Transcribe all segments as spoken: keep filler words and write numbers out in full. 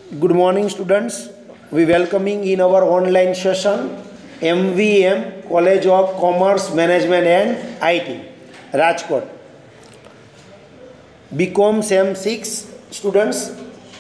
Good morning, students. We welcoming in our online session M V M College of Commerce, Management and I T, Rajkot. B Com Sem six students.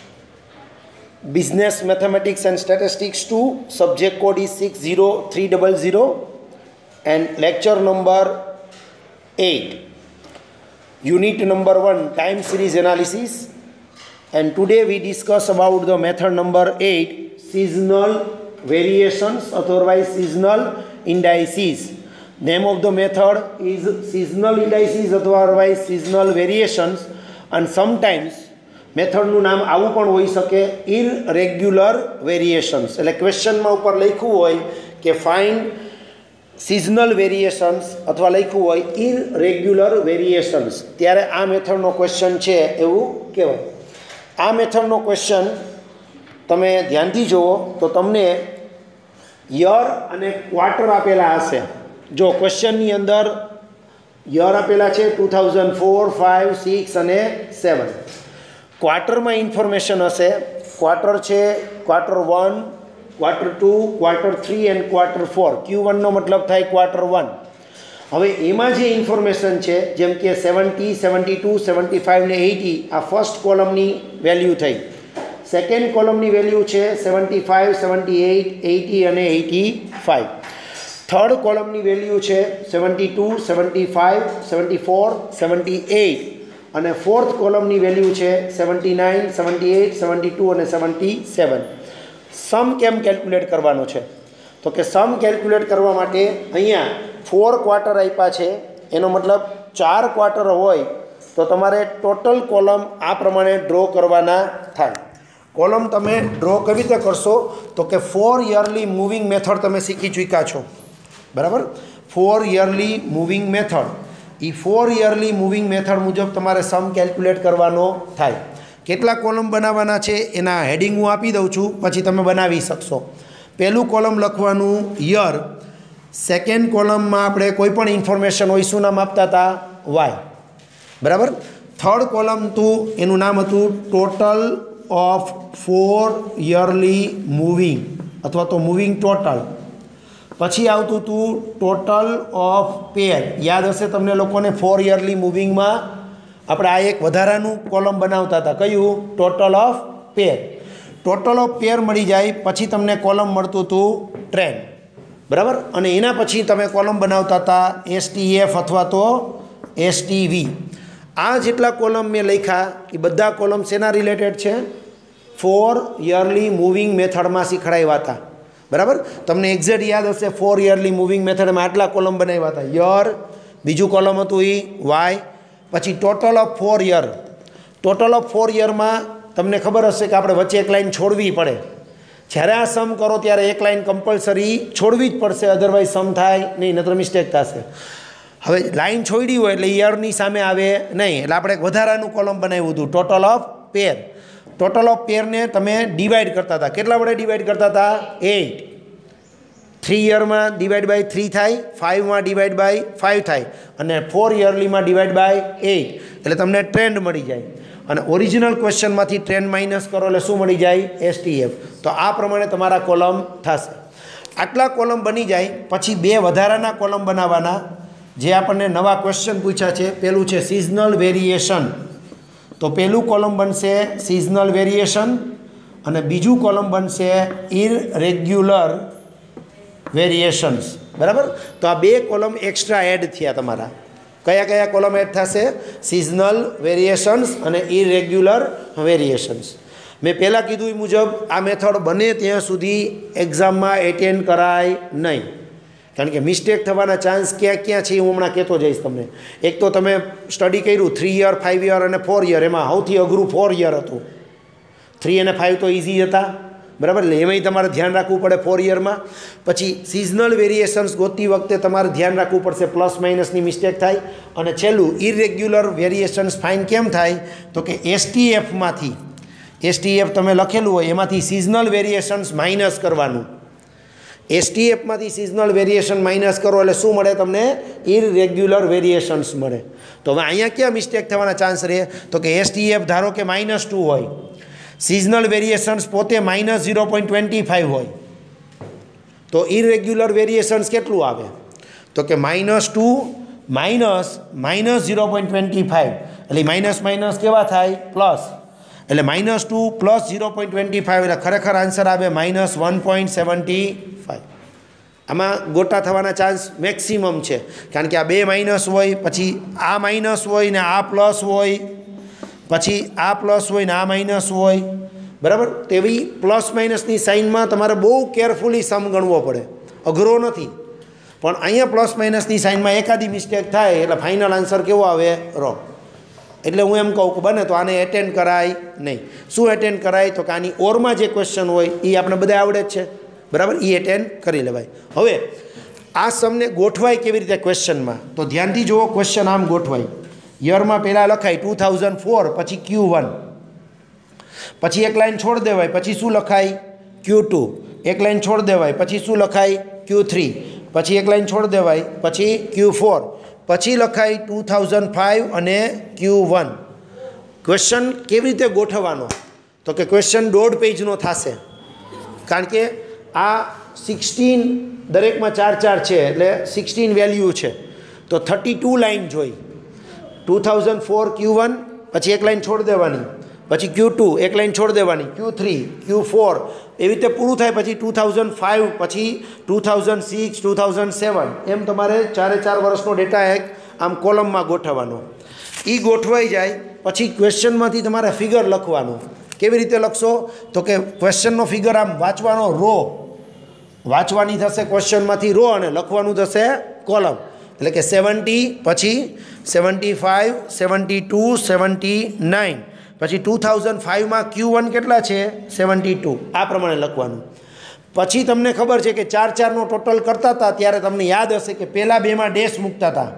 Business Mathematics and Statistics two. Subject code is six zero three zero zero and lecture number eight. Unit number one, time series analysis. And today we discuss about the method number eight, seasonal variations, otherwise seasonal indices. Name of the method is seasonal indices, otherwise seasonal variations. And sometimes method નું નામ આવું પણ હોઈ શકે, irregular variations. એટલે ક્વેશ્ચનમાં ઉપર લખ્યું હોય કે find seasonal variations અથવા લખ્યું હોય irregular variations, ત્યારે આ મેથડનો ક્વેશ્ચન છે એવું કહેવાય. આ મેથડનો ક્વેશ્ચન તમે ધ્યાનથી જુઓ તો તમને યર અને ક્વાર્ટર આપેલા હશે. જો ક્વેશ્ચનની અંદર યર આપેલા છે two thousand four five six અને સેવન. ક્વાર્ટરમાં ઇન્ફોર્મેશન હશે. ક્વાર્ટર છે quarter one, quarter two, quarter three and quarter four. Q વનનો મતલબ થાય ક્વાર્ટર વન. હવે એમાં જે ઇન્ફોર્મેશન છે જેમ કે seventy, seventy two, seventy five ને એટી, આ ફર્સ્ટ કોલમની વેલ્યુ થઈ. સેકન્ડ કોલમની વેલ્યુ છે seventy five, seventy eight, eighty અને એટી ફાઇવ. થર્ડ કોલમની વેલ્યુ છે seventy two, seventy five, seventy four, seventy eight અને ફોર્થ કોલમની વેલ્યુ છે seventy nine, seventy eight, seventy two અને સેવન્ટી સેવન. સમ કેમ કેલ્ક્યુલેટ કરવાનો છે તો કે સમ કેલ્ક્યુલેટ કરવા માટે અહીંયા ફોર ક્વાર્ટર આપ્યા છે, એનો મતલબ ચાર ક્વાર્ટર હોય તો તમારે ટોટલ કોલમ આ પ્રમાણે ડ્રો કરવાના થાય. કોલમ તમે ડ્રો કેવી રીતે કરશો તો કે ફોર યરલી મૂવિંગ મેથડ તમે શીખી ચૂક્યા છો, બરાબર. ફોર યરલી મૂવિંગ મેથડ, એ ફોર યરલી મૂવિંગ મેથડ મુજબ તમારે સમ કેલ્ક્યુલેટ કરવાનો થાય. કેટલા કોલમ બનાવવાના છે એના હેડિંગ હું આપી દઉં છું, પછી તમે બનાવી શકશો. પહેલું કોલમ લખવાનું યર. સેકન્ડ કોલમમાં આપણે કોઈ પણ ઇન્ફોર્મેશન હોય શું નામ આપતા હતા? વાય, બરાબર. થર્ડ કોલમ હતું એનું નામ હતું total of four yearly moving અથવા તો મૂવિંગ ટોટલ. પછી આવતું હતું ટોટલ ઓફ પેર. યાદ હશે તમને લોકોને ફોર યરલી મૂવિંગમાં આપણે આ એક વધારાનું કોલમ બનાવતા હતા, કયું? Total of pair. Total of pair મળી જાય પછી તમને કોલમ મળતું હતું ટ્રેન્ડ, બરાબર. અને એના પછી તમે કોલમ બનાવતા હતા એસટીએફ અથવા તો એસટીવી. આ જેટલા કોલમ મેં લખ્યા એ બધા કોલમ શેના રિલેટેડ છે? ફોર યરલી મૂવિંગ મેથડમાં શીખડાવ્યા હતા, બરાબર. તમને એક્ઝેક્ટ યાદ હશે ફોર યરલી મૂવિંગ મેથડમાં આટલા કોલમ બનાવ્યા હતા. યર, બીજું કોલમ હતું એ વાય, પછી total of four year. Total of four યરમાં તમને ખબર હશે કે આપણે વચ્ચે એક લાઈન છોડવી પડે. જ્યારે આ સમ કરો ત્યારે એક લાઈન કમ્પલસરી છોડવી જ પડશે, અધરવાઇઝ સમ થાય નહીં, નહીતર મિસ્ટેક થશે. હવે લાઈન છોડી હોય એટલે યરની સામે આવે નહીં, એટલે આપણે એક વધારાનું કોલમ બનાવ્યું હતું total of pair. Total of પેરને તમે ડિવાઈડ કરતા હતા. કેટલા વડે ડિવાઈડ કરતા હતા? એટ. થ્રી યરમાં ડિવાઈડ બાય થ્રી થાય, ફાઇવમાં ડિવાઈડ બાય ફાઇવ થાય અને ફોર યરલીમાં ડિવાઈડ બાય એટ, એટલે તમને ટ્રેન્ડ મળી જાય. અને ઓરિજિનલ ક્વેશ્ચનમાંથી ટ્રેન્ડ માઇનસ કરો એટલે શું મળી જાય? એસટીએફ. તો આ પ્રમાણે તમારા કોલમ થશે. આટલા કોલમ બની જાય પછી બે વધારાના કોલમ બનાવવાના, જે આપણને નવા ક્વેશ્ચન પૂછ્યા છે. પહેલું છે સિઝનલ વેરિએશન, તો પહેલું કોલમ બનશે સિઝનલ વેરિએશન અને બીજું કોલમ બનશે ઇરરેગ્યુલર વેરિએશન્સ, બરાબર. તો આ બે કોલમ એક્સ્ટ્રા એડ થયા તમારા. કયા કયા કોલમ એડ થશે? સિઝનલ વેરિએશન્સ અને ઇરેગ્યુલર વેરિએશન્સ. મેં પહેલાં કીધું એ મુજબ આ મેથડ બને ત્યાં સુધી એક્ઝામમાં એટેન્ડ કરાય નહીં, કારણ કે મિસ્ટેક થવાના ચાન્સ ક્યાં ક્યાં છે હું હમણાં કહેતો જઈશ તમને. એક તો તમે સ્ટડી કર્યું થ્રી યર, ફાઇવ યર અને ફોર યર, એમાં સૌથી અઘરું ફોર યર હતું. થ્રી અને ફાઇવ તો ઇઝી હતા, બરાબર. એટલે એમાંય તમારે ધ્યાન રાખવું પડે ફોર યરમાં. પછી સિઝનલ વેરિએશન્સ ગોતતી વખતે તમારે ધ્યાન રાખવું પડશે, પ્લસ માઇનસની મિસ્ટેક થાય. અને છેલ્લું ઇરેગ્યુલર વેરિએશન્સ ફાઇન કેમ થાય તો કે એસટીએફમાંથી, એસટીએફ તમે લખેલું હોય એમાંથી સિઝનલ વેરિએશન્સ માઇનસ કરવાનું. એસટીએફમાંથી સિઝનલ વેરિએશન માઇનસ કરો એટલે શું મળે તમને? ઇરરેગ્યુલર વેરિએશન્સ મળે. તો હવે અહીંયા ક્યાં મિસ્ટેક થવાના ચાન્સ રહે તો કે એસટીએફ ધારો કે માઇનસ ટુ હોય, સિઝનલ વેરિએશન્સ પોતે minus zero point twenty five હોય તો ઇરેગ્યુલર વેરિએશન્સ કેટલું આવે તો કે minus two minus minus zero point twenty five એટલે માઇનસ માઇનસ કેવા થાય પ્લસ એટલે minus two plus zero point twenty five એટલે ખરેખર આન્સર આવે minus one point seventy five આમાં ગોટા થવાના ચાન્સ મેક્સિમમ છે કારણ કે આ બે માઇનસ હોય પછી આ માઇનસ હોય ને આ પ્લસ હોય પછી આ પ્લસ હોય ને આ માઇનસ હોય બરાબર તેવી પ્લસ માઇનસની સાઇનમાં તમારે બહુ કેરફુલી સમ ગણવો પડે અઘરો નથી પણ અહીંયા પ્લસ માઇનસની સાઇનમાં એકાદી મિસ્ટેક થાય એટલે ફાઇનલ આન્સર કેવો આવે રોંગ એટલે હું એમ કહું કે બને તો આને એટેન્ડ કરાય નહીં શું એટેન્ડ કરાય તો કે આની ઓરમાં જે ક્વેશ્ચન હોય એ આપણે બધા આવડે જ છે બરાબર એ એટેન્ડ કરી લેવાય હવે આ સમને ગોઠવાય કેવી રીતે ક્વેશ્ચનમાં તો ધ્યાનથી જુઓ ક્વેશ્ચન આમ ગોઠવાય યરમાં પહેલાં લખાય ટુ થાઉઝન્ડ ફોર પછી ક્યુ વન પછી એક લાઈન છોડ દેવાય પછી શું લખાય ક્યુ ટુ એક લાઈન છોડ દેવાય પછી શું લખાય ક્યુ થ્રી પછી એક લાઈન છોડ દેવાય પછી ક્યુ ફોર પછી લખાય ટુ થાઉઝન્ડ ફાઇવ અને ક્યુ વન ક્વેશ્ચન કેવી રીતે ગોઠવવાનો તો કે ક્વેશ્ચન દોઢ પેજનો થશે કારણ કે આ સિક્સટીન દરેકમાં ચાર ચાર છે એટલે સિક્સટીન વેલ્યુ છે તો થર્ટી ટુ લાઈન જોઈ two thousand four Q one પછી એક લાઈન છોડ દેવાની પછી ક્યુ ટુ એક લાઈન છોડ દેવાની ક્યુ થ્રી ક્યુ ફોર એવી રીતે પૂરું થાય પછી ટુ થાઉઝન્ડ ફાઇવ પછી two thousand six two thousand seven એમ તમારે ચારે ચાર વર્ષનો ડેટા એક આમ કોલમમાં ગોઠવવાનો એ ગોઠવાઈ જાય પછી ક્વેશ્ચનમાંથી તમારે ફિગર લખવાનું કેવી રીતે લખશો તો કે ક્વેશ્ચનનો ફિગર આમ વાંચવાનો રો વાંચવાની થશે ક્વેશ્ચનમાંથી રો અને લખવાનું થશે કોલમ એટલે કે સેવન્ટી પછી seventy five seventy two seventy nine પછી ટુ થાઉઝન્ડ ફાઇવમાં ક્યુ વન કેટલા છે સેવન્ટી ટુ આ પ્રમાણે લખવાનું પછી તમને ખબર છે કે ચાર ચારનો ટોટલ કરતા હતા ત્યારે તમને યાદ હશે કે પહેલાં બેમાં ડેશ મૂકતા હતા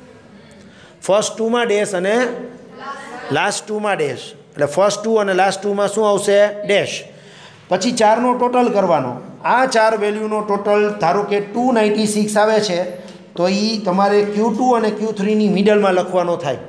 ફર્સ્ટ ટુમાં ડેશ અને લાસ્ટ ટુમાં ડેશ એટલે ફર્સ્ટ ટુ અને લાસ્ટ ટુમાં શું આવશે ડેશ પછી ચારનો ટોટલ કરવાનો આ ચાર વેલ્યુનો ટોટલ ધારો કે ટુ નાઇન્ટી સિક્સ આવે છે તો એ તમારે ક્યુ ટુ અને ક્યુ થ્રીની મિડલમાં લખવાનો થાય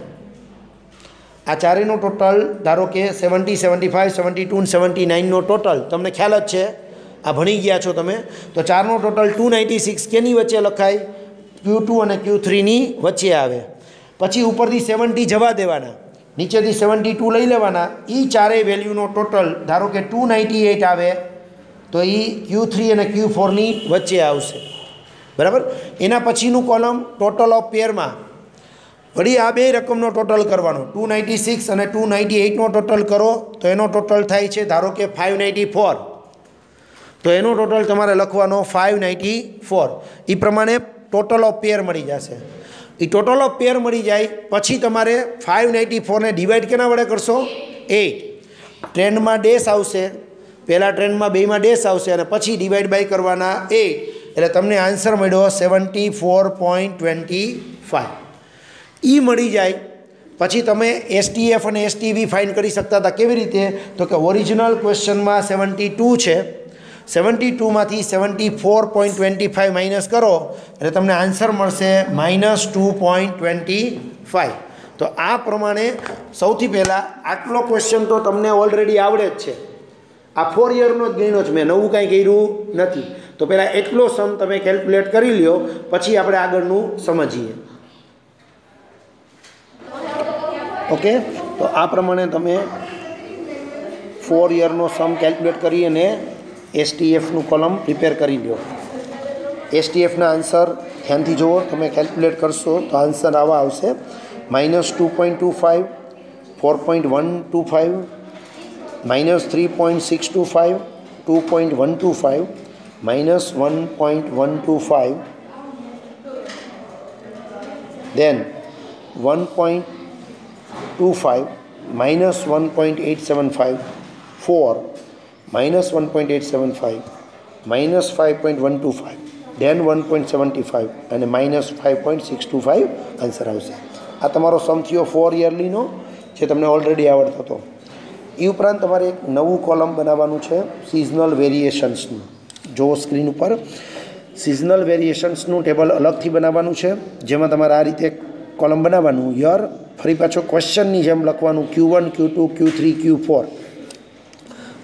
આ ચારેયનો ટોટલ ધારો કે seventy seventy five seventy two અને સેવન્ટી નાઇનનો ટોટલ તમને ખ્યાલ જ છે આ ભણી ગયા છો તમે તો ચારનો ટોટલ ટુ નાઇન્ટી સિક્સ કેની વચ્ચે લખાય ક્યુ ટુ અને ક્યુ થ્રીની વચ્ચે આવે પછી ઉપરથી સેવન્ટી જવા દેવાના નીચેથી સેવન્ટી ટુ લઈ લેવાના એ ચારેય વેલ્યુનો ટોટલ ધારો કે ટુ નાઇન્ટી એઇટ આવે તો એ ક્યુ થ્રી અને ક્યુ ફોરની વચ્ચે આવશે બરાબર એના પછીનું કોલમ ટોટલ ઓફ પેરમાં વળી આ બે રકમનો ટોટલ કરવાનો ટુ નાઇન્ટી સિક્સ અને ટુ નાઇન્ટી એઇટનો ટોટલ કરો તો એનો ટોટલ થાય છે ધારો કે ફાઇવ નાઇન્ટી ફોર તો એનો ટોટલ તમારે લખવાનો ફાઇવ નાઇન્ટી ફોર એ પ્રમાણે ટોટલ ઓફ પેર મળી જશે એ ટોટલ ઓફ પેર મળી જાય પછી તમારે ફાઇવ નાઇન્ટી ફોરને ડિવાઈડ કેના વડે કરશો એઇટ ટ્રેન્ડમાં ડેશ આવશે પહેલાં ટ્રેન્ડમાં બેમાં ડેશ આવશે અને પછી ડિવાઈડ બાય કરવાના એઇટ એટલે તમને આન્સર મળ્યો seventy four point twenty five એ મળી જાય પછી તમે એસટીએફ અને એસટીવી ફાઇન્ડ કરી શકતા હતા કેવી રીતે તો કે ઓરિજિનલ ક્વેશ્ચનમાં સેવન્ટી ટુ છે સેવન્ટી ટુમાંથી seventy four point twenty five minus કરો એટલે તમને આન્સર મળશે minus two point twenty five તો આ પ્રમાણે સૌથી પહેલાં આટલો ક્વેશ્ચન તો તમને ઓલરેડી આવડે જ છે આ ફોર યરનો જ ગણ્યો છે મેં નવું કાંઈ કર્યું નથી તો પહેલાં એટલો સમ તમે કેલ્ક્યુલેટ કરી લ્યો પછી આપણે આગળનું સમજીએ ઓકે તો આ પ્રમાણે તમે ફોર યરનો સમ કેલ્ક્યુલેટ કરી અને એસટીએફનું કોલમ પ્રિપેર કરી લો એસટીએફના આન્સર ધ્યાનથી જુઓ તમે કેલ્ક્યુલેટ કરશો તો આન્સર આવા આવશે minus two point two five four point one two five minus three point six two five two point one two five minus one point one two five then one point two five minus one point eight seven five four minus one point eight seven five minus five point one two five then one point seventy five અને minus five point six two five answer આવશે આ તમારો સમ થયો four યરલીનો જે તમને already આવડતો હતો એ ઉપરાંત તમારે એક નવું કોલમ બનાવવાનું છે સિઝનલ વેરિએશન્સનું જો સ્ક્રીન ઉપર સિઝનલ વેરિએશન્સનું ટેબલ અલગથી બનાવવાનું છે જેમાં તમારે આ રીતે કોલમ બનાવવાનું યર ફરી પાછો ક્વેશ્ચનની જેમ લખવાનું Q one Q two Q three Q four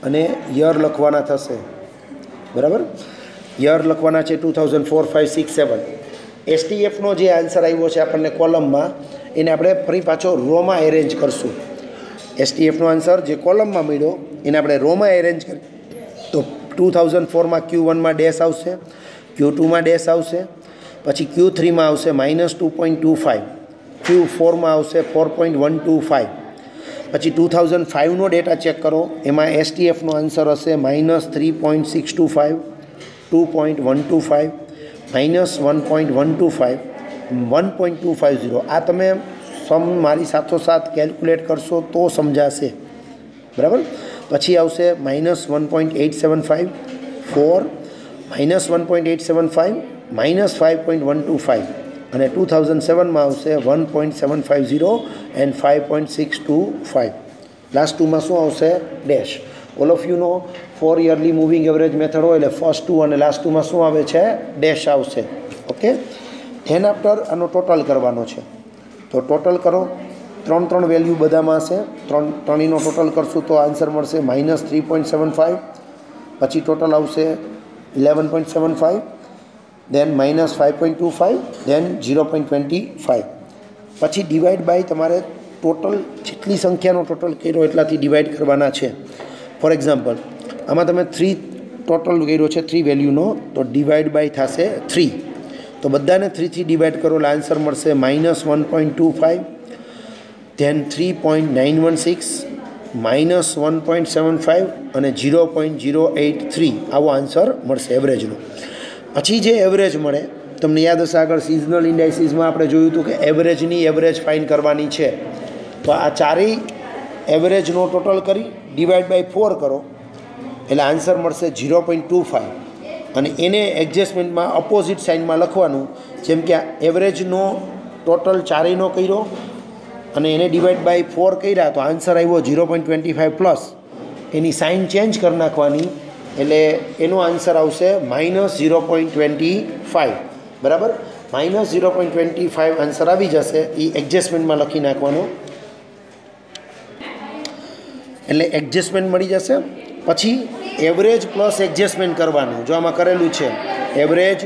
અને યર લખવાના થશે, બરાબર. યર લખવાના છે two thousand four five six seven. એસટીએફનો જે આન્સર આવ્યો છે આપણને કોલમમાં, એને આપણે ફરી પાછો રોમાં એરેન્જ કરશું. એસટીએફનો આન્સર જે કોલમમાં મળ્યો એને આપણે રોમાં એરેન્જ કરી તો ટુ થાઉઝન્ડ ફોરમાં ક્યુ વનમાં ડેશ આવશે, ક્યુ ટુમાં ડેશ આવશે, પછી ક્યુ થ્રીમાં આવશે minus two point two five, Q ફોરમાં આવશે four point one two five. પછી ટુ થાઉઝન્ડ ફાઇવનો ડેટા ચેક કરો, એમાં એસટીએફનો આન્સર હશે minus three point six two five, two point one two five, minus one point one two five, one point two five zero. આ તમે સમ મારી સાથોસાથ કેલ્ક્યુલેટ કરશો તો સમજાશે, બરાબર. પછી આવશે minus one point eight seven five, four, minus one point eight seven five, minus five point one two five, અને ટુ થાઉઝન્ડ સેવનમાં આવશે one point seven five zero and five point six two five. Last ટુમાં શું આવશે? Dash. All of you know four yearly moving average method હોય એટલે first two અને last ટુમાં શું આવે છે? ડેશ આવશે. ઓકે. ધેન આફ્ટર આનો ટોટલ કરવાનો છે, તો ટોટલ કરો. ત્રણ ત્રણ વેલ્યુ બધામાં હશે, ત્રણ ત્રણેયનો ટોટલ કરશું તો આન્સર મળશે minus three point seven five, પછી ટોટલ આવશે eleven point seven five, then minus five point two five, then zero point twenty five. પછી ડિવાઈડ બાય તમારે ટોટલ જેટલી સંખ્યાનો ટોટલ કર્યો એટલાથી ડિવાઈડ કરવાના છે. ફોર એક્ઝામ્પલ આમાં તમે થ્રી ટોટલ કર્યો છે, થ્રી વેલ્યુનો, તો ડિવાઈડ બાય થશે થ્રી. તો બધાને થ્રીથી ડિવાઈડ કરો એટલે આન્સર મળશે minus one point two five, then three point nine one six, minus one point seven five and zero point zero eight three. આવો આન્સર મળશે એવરેજનો. પછી જે એવરેજ મળે, તમને યાદ હશે આગળ સિઝનલ ઇન્ડાઇસીસમાં આપણે જોયું હતું કે એવરેજની એવરેજ ફાઇન કરવાની છે. તો આ ચારેય એવરેજનો ટોટલ કરી ડિવાઈડ બાય ફોર કરો એટલે આન્સર મળશે ઝીરો પોઈન્ટ ટુ ફાઇવ, અને એને એડજસ્ટમેન્ટમાં અપોઝિટ સાઇનમાં લખવાનું. જેમ કે એવરેજનો ટોટલ ચારેયનો કર્યો અને એને ડિવાઈડ બાય ફોર કર્યા તો આન્સર આવ્યો zero point twenty five plus, એની સાઇન ચેન્જ કરી નાખવાની એટલે એનો આન્સર આવશે minus zero point twenty five, બરાબર. Minus zero point twenty five answer આવી જશે, એ એડજસ્ટમેન્ટમાં લખી નાખવાનો એટલે એડજસ્ટમેન્ટ મળી જશે. પછી એવરેજ પ્લસ એડજસ્ટમેન્ટ કરવાનું, જો આમાં કરેલું છે એવરેજ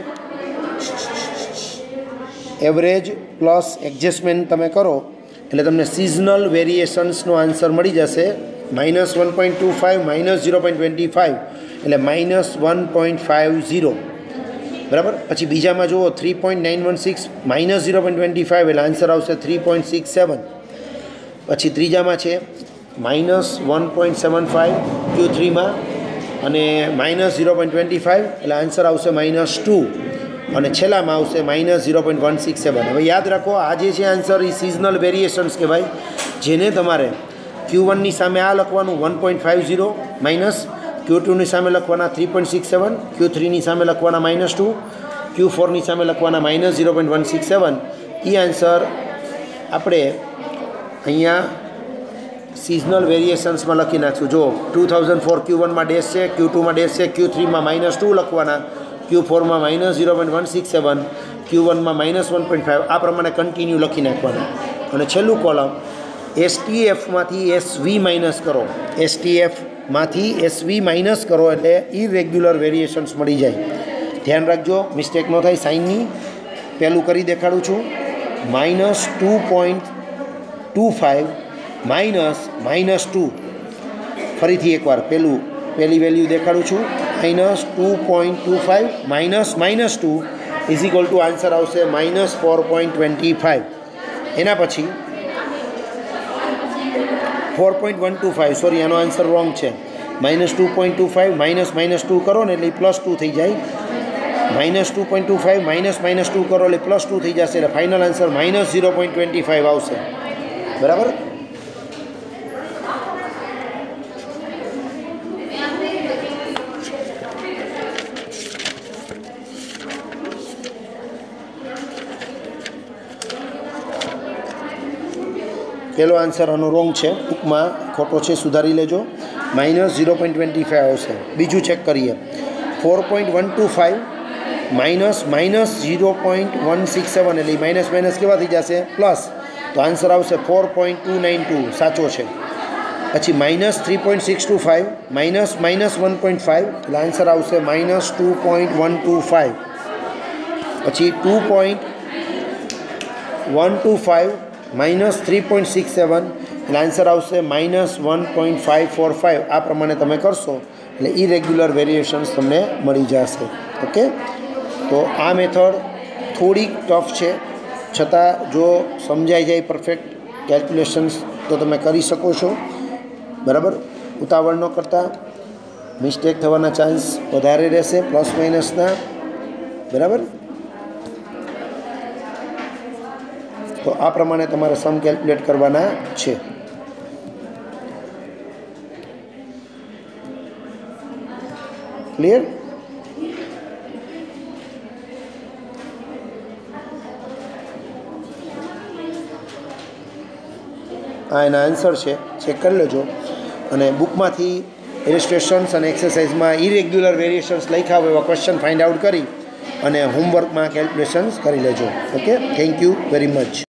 એવરેજ પ્લસ એડજસ્ટમેન્ટ તમે કરો એટલે તમને સિઝનલ વેરિએશન્સનો આન્સર મળી જશે minus one point two five, minus zero point twenty five એટલે minus one point five zero, બરાબર. પછી બીજામાં જુઓ three point nine one six minus zero point twenty five એટલે આન્સર આવશે થ્રી પોઈન્ટ સિક્સ સેવન. પછી ત્રીજામાં છે minus one point seven five Q થ્રીમાં અને minus zero point twenty five એટલે આન્સર આવશે માઇનસ ટુ, અને છેલ્લામાં આવશે minus zero point one six સેવન. હવે યાદ રાખો આ જે છે આન્સર એ સિઝનલ વેરિએશન્સ કહેવાય, જેને તમારે ક્યુ વનની સામે આ લખવાનું one point five zero minus, Q ટુની સામે લખવાના three point six seven, Q થ્રીની સામે લખવાના માઇનસ ટુ, ક્યુ ફોરની સામે લખવાના minus zero point one six seven. એ આન્સર આપણે અહીંયા સિઝનલ વેરિએશન્સમાં લખી નાખશું. જો ટુ થાઉઝન્ડ ફોર ક્યુ વનમાં ડેશ છે, ક્યુ ટુમાં ડેશ છે, ક્યુ થ્રીમાં માઇનસ ટુ લખવાના, ક્યુ ફોરમાં minus zero point one six seven, Q વનમાં માઇનસ વન પોઈન્ટ ફાઇવ, આ પ્રમાણે કન્ટિન્યુ લખી નાખવાના. અને છેલ્લું કોલમ એસટીએફમાંથી એસવી માઇનસ કરો, એસટીએફમાંથી એસવી માઇનસ કરો એટલે ઇરેગ્યુલર વેરિએશન્સ મળી જાય. ધ્યાન રાખજો મિસ્ટેક ન થાય સાઇનની. પહેલું કરી દેખાડું છું, minus two point two five minus minus two. ફરીથી એકવાર પહેલું પહેલી વેલ્યુ દેખાડું છું, minus two point two five minus minus two is equal to answer આવશે minus four point twenty five. એના પછી four point one two five, sorry આનો આન્સર રોંગ છે. Minus two point two five minus minus two કરો ને એટલે plus two થઈ જાય. Minus two point two five minus minus two કરો એટલે પ્લસ ટુ થઈ જશે, એટલે final answer minus zero point twenty five આવશે, બરાબર. પહેલો આન્સર આનો રોંગ છે, ટૂંકમાં ખોટો છે, સુધારી લેજો. Minus zero point twenty five આવશે. બીજું ચેક કરીએ, four point one two five minus minus zero point one six seven એટલે માઇનસ માઇનસ કેવા થઈ જશે? પ્લસ. તો આન્સર આવશે four point two nine two, સાચો છે. પછી minus three point six two five minus minus one point five એટલે આન્સર આવશે minus two point one two five. પછી two point one two five minus three point six seven એટલે answer આવશે minus one point five four five. આ પ્રમાણે તમે કરશો એટલે ઇરેગ્યુલર વેરિએશન્સ તમને મળી જશે. ઓકે, તો આ મેથડ થોડીક ટફ છે, છતાં જો સમજાઈ જાય પરફેક્ટ કેલ્ક્યુલેશન્સ તો તમે કરી શકો છો. બરાબર, ઉતાવળ ન કરતા, મિસ્ટેક થવાના ચાન્સ વધારે રહેશે પ્લસ માઇનસના. બરાબર, તો આ પ્રમાણે તમારે સમ કેલ્ક્યુલેટ કરવાના છે. ક્લિયર? આ એના આન્સર છે, ચેક કરી લેજો. અને બુકમાંથી ઇલિસ્ટ્રેશન્સ અને એક્સરસાઇઝમાં ઇરેગ્યુલર વેરિએશન્સ લખ્યા હોય એવા ક્વેશ્ચન ફાઇન્ડ આઉટ કરી અને હોમવર્કમાં કેલ્ક્યુલેશન્સ કરી લેજો. Okay, thank you very much.